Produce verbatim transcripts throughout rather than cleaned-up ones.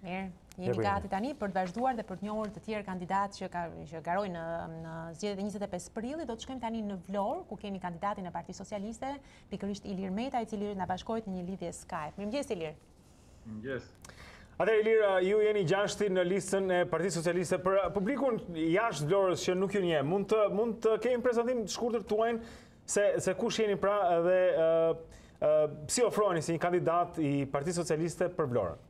Mirë, jemi gati tani për të vazhduar dhe për të njohur të tjerë kandidatë që, ka, që garojnë në, në zgjedhjet e njëzet e pesë prillit. Do të shkojmë tani në Vlorë, ku kemi kandidatin e Partisë Socialiste, pikërisht Ilir Meta, i cili na bashkohet në një lidhje Skype. Mirëmëngjes Ilir. Mirëmëngjes. Atëherë Ilir, ju jeni gjashti në listën e Partisë Socialiste. Për publikun jashtë Vlorës që nuk ju njeh, mund të mund të kemi prezantim të shkurtër tuaj se se kush jeni pra dhe uh, uh, si ofroheni si një kandidat i Partisë Socialiste për Vlorën?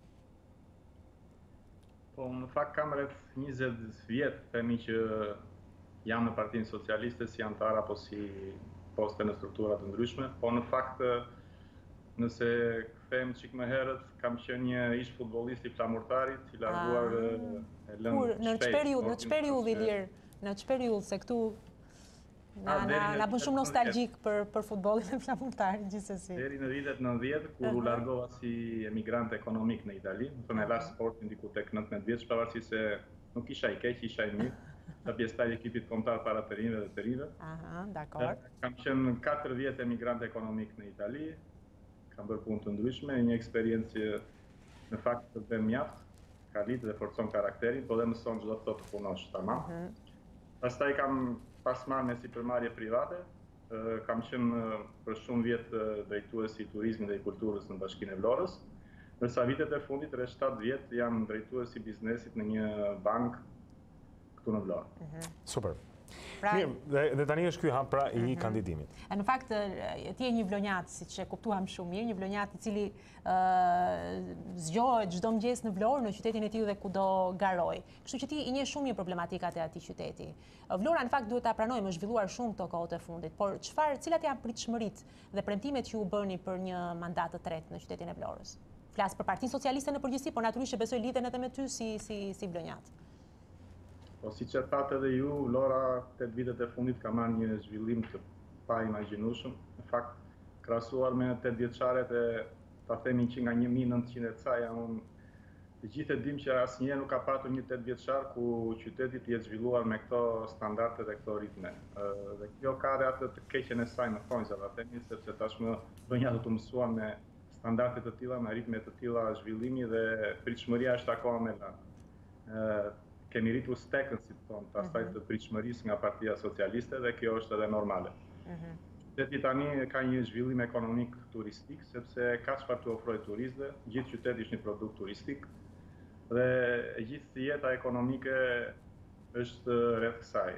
Po, në fakt kam rreth njëzet vjet, themi që jam në Partinë Socialiste si antar apo si poste në struktura të ndryshme, po në fakt nëse kthehem çik më herët, kam qenë një ish futbollist i flamurtarit, i larguar e lënë Kur, në çfarë periudhë, në çfarë periudhë Ilir, në çfarë periudhë se këtu na na, na bën shumë nostalgjik për për futbollin e flamurtarit gjithsesi. Deri në vitet nëntëdhjetë, kur u largova si emigrant ekonomik në Itali, do të thënë sportin diku tek nëntëmbëdhjetë vjeç, pavarësisht se nuk isha i keq, isha i mirë. Sa pjesëtar i ekipit kombëtar para të rinjve dhe të rive. Aha, dakor. Kam qenë katër vjet emigrant ekonomik në Itali. Kam bërë punë të ndryshme, një eksperiencë në fakt të bën mjaft, ka lidhje dhe forcon karakterin, po dhe mëson çdo të të punosh, tamam. Pastaj kam pas marrë me sipërmarrje private, kam qenë për shumë vjet drejtues i turizmit dhe i kulturës në Bashkinë e Vlorës, ndërsa vitet e fundit, rreth shtatë vjet, jam drejtues i biznesit në një bankë këtu në Vlorë. Super. Mirë, dhe, dhe tani është ky hap pra i uh -huh. kandidimit. Në fakt, ti je një vlonjat, siç e kuptuam shumë mirë, një vlonjat i cili uh, zgjohet çdo mëngjes në Vlorë, në qytetin e tij dhe kudo garoj. Kështu që ti i njeh shumë mirë problematikat e atij qyteti. Vlora në fakt duhet ta pranojmë, është zhvilluar shumë këto kohët e fundit, por çfarë, cilat janë pritshmëritë dhe premtimet që u bëni për një mandat të tretë në qytetin e Vlorës? Flas për Partinë Socialiste në përgjithësi, por natyrisht besoj lidhen edhe me ty si si si vlonjat. Po si që thatë edhe ju, Vlora tetë vitet e fundit ka marrë një zhvillim të pa imagjinueshëm. Në fakt, krahasuar me tetë vjeçaret e ta themi që nga një mijë e nëntëqind e ca janë, të gjithë e dim që asnjëherë nuk ka patur një tetë vjeçar ku qyteti të jetë zhvilluar me këto standarde dhe këto ritme. Dhe kjo ka dhe atë të keqen e saj në fond, ta themi, sepse tashmë vënjat do të mësuan me standarde të tilla, me ritme të tilla zhvillimi dhe pritshmëria është akoma më e lartë. Kemi rritur stekën, si të thonë, pastaj të pritshmërisë nga Partia Socialiste dhe kjo është edhe normale. Qyteti tani ka një zhvillim ekonomik turistik, sepse ka çfarë të ofrojë turistëve, gjithë qyteti është një produkt turistik dhe gjithë jeta ekonomike është rreth kësaj.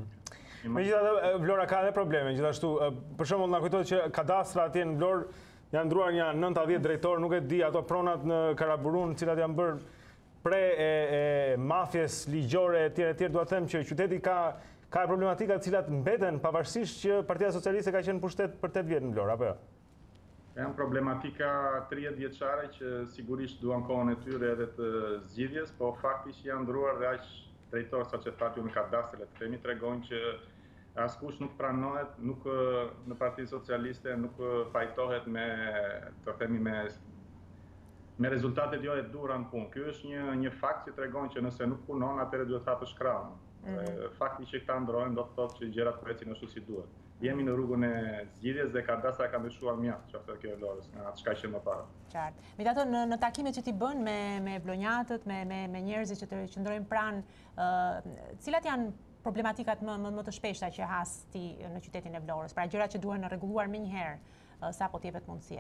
Megjithatë, Vlora ka edhe probleme, gjithashtu, për shembull na kujtohet që kadastra atje në Vlorë janë ndruar një nëntëdhjetë drejtor, nuk e di ato pronat në Karaburun, të cilat janë bërë pre e, e mafjes ligjore e tjere tjere, duhet të them që qyteti ka ka problematika të cilat mbeten pavarësisht që Partia Socialiste ka qenë pushtet për tetë vjet në Vlorë, apo jo? Janë problematika tridhjetë vjeçare që sigurisht duan kohën e tyre edhe të zgjidhjes, po fakti që janë ndruar dhe aq drejtor sa që thatë ju në kadastër, le të themi, tregojnë që askush nuk pranohet, nuk në Partinë Socialiste nuk pajtohet me, të themi, me me rezultatet jo e dura në punë. Ky është një një fakt që tregon që nëse nuk punon, atëherë duhet hapësh krahun. Mm -hmm. Fakti që këta ndrohen do të thotë që gjërat precin ashtu si duhet. Jemi në rrugën e zgjidhjes dhe kadastra ka ndryshuar mjaft, çfarë kjo e Vlorës, nga çka që më parë. Qartë. Megjithatë në, në takimet që ti bën me me vlonjatët, me me me njerëzit që të qëndrojnë pranë, uh, cilat janë problematikat më, më më të shpeshta që has ti në qytetin e Vlorës, pra gjërat që duhen rregulluar më një herë, uh, sapo t'jepet mundësia?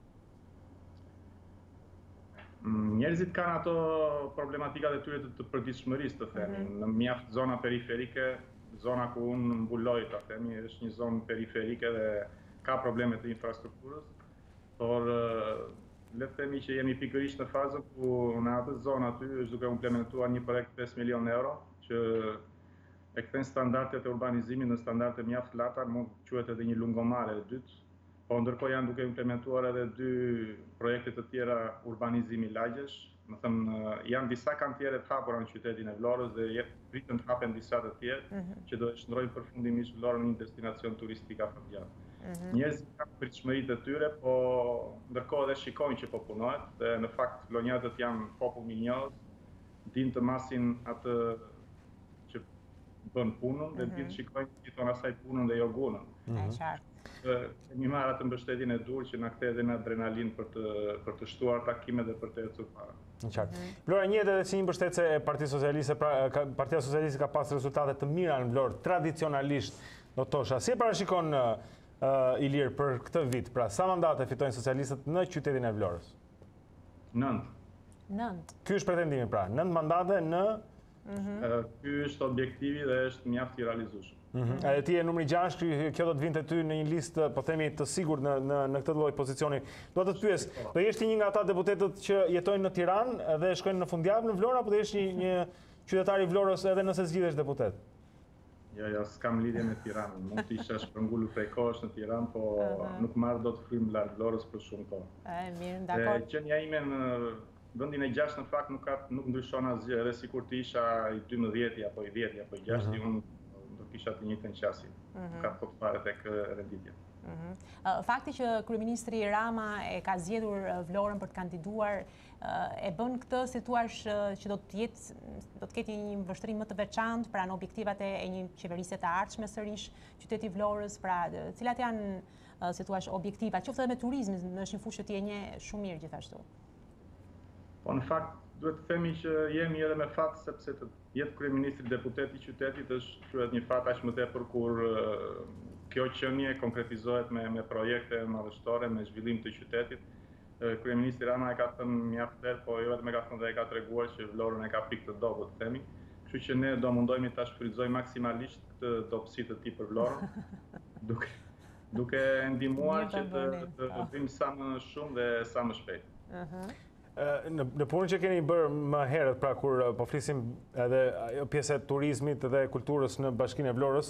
Njerëzit kanë ato problematikat e tyre të, të përditshmërisë, të themi. Mm -hmm. Në mjaft zona periferike, zona ku unë mbuloj, të themi, është një zonë periferike dhe ka probleme të infrastrukturës, por le të themi që jemi pikërisht në fazën ku në atë zonë aty është duke implementuar një projekt pesë milion euro, që e kthen standardet e urbanizimit në standarde mjaft larta, mund quhet edhe një lungomare e dytë. Po ndërkohë janë duke implementuar edhe dy projekte të tjera urbanizimi lagjesh. Më thënë, janë disa kantiere të hapura në qytetin e Vlorës dhe pritën të hapen disa të tjerë mm -hmm. që do të shndrojnë përfundimisht Vlorën në një destinacion turistik afatgjat. Mm -hmm. Njerëzit kanë pritshmëritë e tyre, po ndërkohë edhe shikojnë që po punohet dhe në fakt vlonjatët janë popull minjos, dinë të masin atë që bën punën dhe dinë të shikojnë gjithon asaj punën dhe jo gunën. Mm -hmm. kemi marrë atë mbështetjen e dur që na kthej edhe në adrenalinë për të për të shtuar takimet dhe për të ecur para. Qartë. Vlora, njëhet edhe si një mbështetëse e Partisë Socialiste, pra Partia Socialiste ka pas rezultate të mira në Vlorë, tradicionalisht, do tosha. Si e parashikon Ilir për këtë vit? Pra, sa mandate fitojnë socialistët në qytetin e Vlorës? Nënt. Nënt. Ky është pretendimi, pra, nënt mandate në... Ky është objektivi dhe është mjaft i realizueshëm. Edhe ti e numri gjashtë, kjo do të vinte ty në një listë, po themi, të sigurt në në në këtë lloj pozicioni. Do të të pyes, do jesh ti një nga ata deputetët që jetojnë në Tiranë dhe shkojnë në fundjavë në Vlorë, apo do jesh një, një qytetar i Vlorës edhe nëse zgjidhesh deputet? Ja, ja, s'kam lidhje me Tiranën. Mund të isha shpërngulur prej kohësh në Tiranë, po nuk marr dot frym larg Vlorës për shumë kohë. E mirë, dakor. Qenia ime në vendin e gjashtë në fakt nuk ka nuk ndryshon asgjë, edhe sikur të isha i dymbëdhjeti apo i dhjeti apo i gjashtë, unë do kisha të njëjtën qasje. Ka të fare tek renditja. Fakti që kryeministri Rama e ka zgjedhur Vlorën për të kandiduar e bën këtë si thua që do të jetë do të ketë një vështrim më të veçantë pra në objektivat e një qeverisje të ardhshme sërish qyteti Vlorës, pra cilat janë si thua objektivat, qoftë edhe me turizmin, është një fushë që ti e njeh shumë mirë gjithashtu. Po në fakt duhet të themi që jemi edhe me fat sepse të jetë kryeministri deputet i qytetit është quhet një fat aq më tepër kur kjo qenie konkretizohet me me projekte madhështore, me zhvillim të qytetit. Kryeministri Rama e ka thënë mjaft herë, po jo vetëm e ka thënë dhe e ka treguar që Vlorën e ka pikë të dobët, themi. Kështu që ne do mundohemi ta shfrytëzojmë maksimalisht këtë dobësi të tij për Vlorën, duke duke ndihmuar që të të bëjmë sa më shumë dhe sa më shpejt. Në, në punën që keni bërë më herët, pra kur po flisim edhe pjesë e turizmit dhe kulturës në Bashkinë e Vlorës,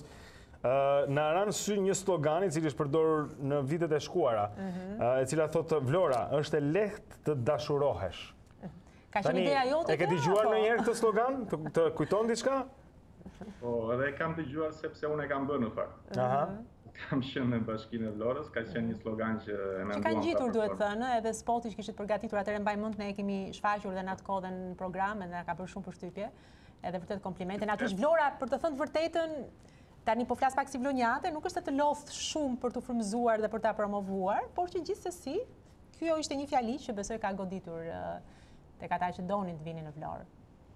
na ran sy një slogan i cili është përdorur në vitet e shkuara, e cila thotë Vlora është e lehtë të dashurohesh. Ka qenë ideja jote? E ke dëgjuar ndonjëherë këtë slogan? Të, të kujton diçka? Po, edhe e kam dëgjuar sepse unë e kam bërë në fakt. Aha. Kam qenë në Bashkinë e Vlorës, ka qenë një slogan që e menduam. Që kanë gjitur, duhet thënë, edhe spoti që kishit përgatitur atëherë mbaj mend, ne e kemi shfaqur dhe në atë kohë në program, dhe na ka bërë shumë përshtypje. Edhe vërtet komplimente. Natyrisht Vlora, për të thënë të vërtetën, tani po flas pak si vlonjate, nuk është të lodh shumë për të frymëzuar dhe për ta promovuar, por që gjithsesi, kjo ishte një fjali që besoj ka goditur tek ata që donin të vinin në Vlorë.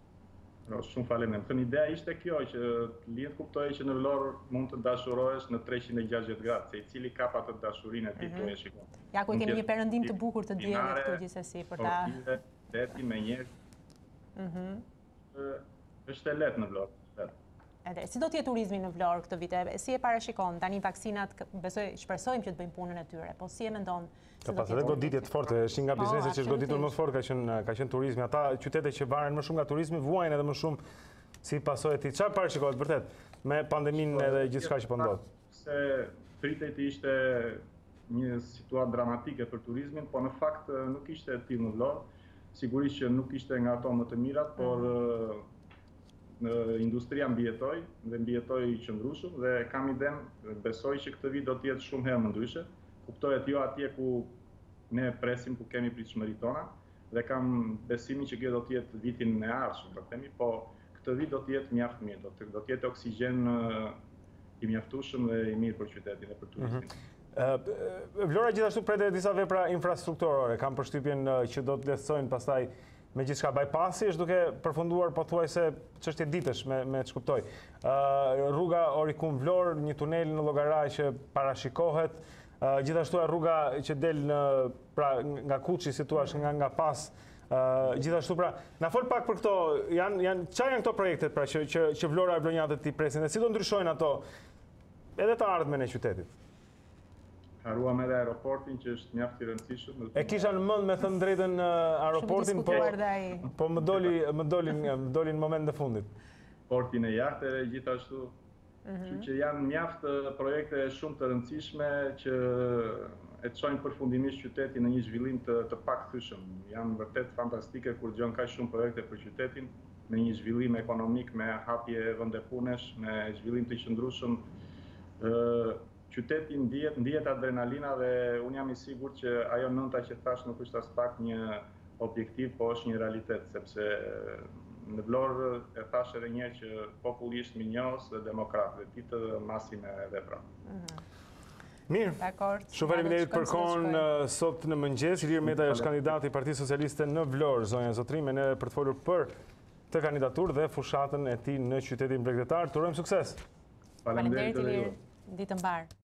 No, shumë faleminderit. Thënë ideja ishte kjo që lihet kuptoi që në Vlorë mund të dashurohesh në treqind e gjashtëdhjetë gradë, se i cili ka atë dashurinë e tij ku e shikon. Ja ku kemi një perëndim të bukur të diellit këtu gjithsesi për ta. Deti me njerëz. Mhm. Është e lehtë në Vlorë. Edhe si do të jetë turizmi në Vlorë këtë vit? Si e parashikon? Tani vaksinat, besoj, shpresojmë që të bëjnë punën e tyre, po si e mendon? Ka pas edhe goditje të forte, është një nga bizneset që është goditur më fort ka qenë ka qenë turizmi. Ata qytete që varen më shumë nga turizmi vuajnë edhe më shumë si pasojë e tij. Çfarë parashikohet vërtet me pandeminë edhe gjithçka që po ndodh? Se pritet të ishte një situatë dramatike për turizmin, po në fakt nuk ishte e tillë në Vlorë. Sigurisht që nuk ishte nga ato më të mirat, por industria mbijetoi dhe mbijetoi i qëndrueshëm dhe kam iden, besoj që këtë vit do të jetë shumë herë më ndryshe. Kuptohet jo atje ku ne presim, ku kemi pritshmëritë tona dhe kam besimin që kjo do të jetë vitin e ardhshëm, po themi, po këtë vit do të jetë mjaft mirë, do të do të jetë oksigjen i mjaftueshëm dhe i mirë për qytetin dhe për turistin. Vlora gjithashtu pretet disa vepra infrastrukturore, kam përshtypjen që do të lehtësojnë pastaj me gjithçka bypassi është duke përfunduar pothuajse çështje ditësh me me ç'kuptoj. Rruga Orikun Vlorë, një tunel në llogaraj që parashikohet, gjithashtu rruga që del në pra nga Kuçi, si thua, nga nga pas. Gjithashtu pra, na fol pak për këto, janë janë çfarë janë këto projektet pra që që që Vlora e vlonjatët i presin dhe si do ndryshojnë ato edhe të ardhmen e qytetit. Haruam edhe aeroportin që është mjaft i rëndësishëm. E kisha në mend me thënë drejtën aeroportin, po po më doli më dolin më dolin në moment të fundit. Portin e jahteve gjithashtu. Kështu që janë mjaft projekte shumë të rëndësishme që e çojnë përfundimisht qytetin në një zhvillim të të pakthyeshëm. Janë vërtet fantastike kur dëgjon kaq shumë projekte për qytetin me një zhvillim ekonomik, me hapje vende punesh, me zhvillim të qëndrueshëm. Qyteti ndihet ndihet adrenalina dhe unë jam i sigurt që ajo nënta që thash nuk është as pak një objektiv, po është një realitet, sepse në Vlorë e thash edhe një herë që populli është minjos dhe demokrat, dhe ti të masin e vepra. Mirë. Dakor. Shumë faleminderit për kohën sot në mëngjes. Ilir Metaj është kandidati i Partisë Socialiste në Vlorë, zonja Zotrime, ne për të folur për të kandidaturë dhe fushatën e tij në qytetin bregdetar. Të urojmë sukses. Faleminderit Ilir. Ditë mbar.